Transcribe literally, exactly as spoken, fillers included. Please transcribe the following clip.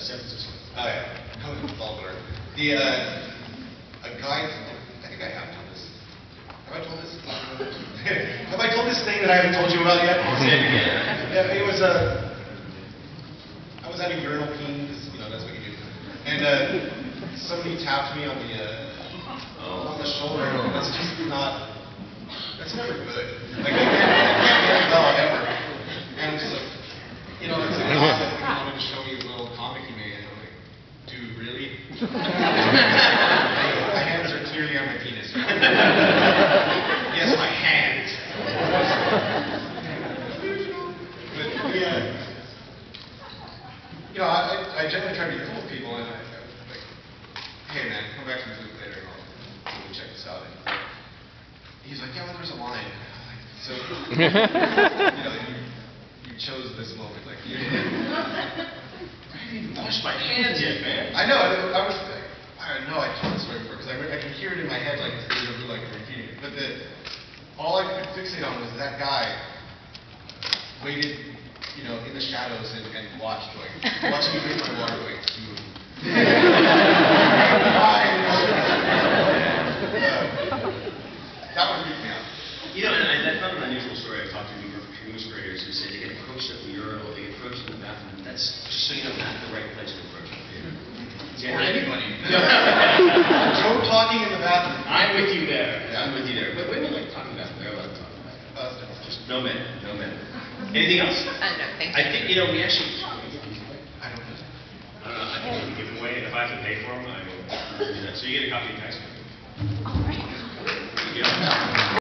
San Francisco. Oh yeah, it's all blurred. The uh, a guy. I think I have told this. Have I told this? Have I told this thing that I haven't told you about yet? Say it again. Yeah, it was a. Uh, I was at a urinal peeing because you know that's what you do, and uh, somebody tapped me on the uh, oh. on the shoulder. That's just not. That's never good. Like I can't, I can't get it well ever. And I'm just like, you know, it's like God that he wanted to show me a little comic he made. And I'm like, dude, really? My hands are clearly on my penis. Yes, my hands. But yeah, you know, I, I generally try to be cool with people, and I, I'm like, hey man, come back to the booth later, and I'll we'll check this out. And he's like, yeah, well, there's a line. Like, so, you know, you, you chose this moment. Like, you, I haven't even washed my hands yet, man. I know. I, I was. I know. I told the story before because I, I can hear it in my head, like it's really like repeating it. But the all I could fixate on was that guy waited, you know, in the shadows and, and watched, like, watching me drink my water, like, smooth. That would freak me out. You know, and I, that's not an unusual story. I've talked to English graders who say they get approached at the urinal, they get approached in the bathroom. That's just so you know, not the right place to approach them. Or anybody. No talking in the bathroom. I'm with you there. Yeah. I'm with you there. But women like talking in the bathroom. They're allowed to talk in the bathroom. Uh, just no men. No men. Anything else? Uh, no, thank you. I think, you know, we actually. I don't know. I don't know. I think we can give them away, and if I have to pay for them, I will do that. So you get a copy of the text. All right. Yeah.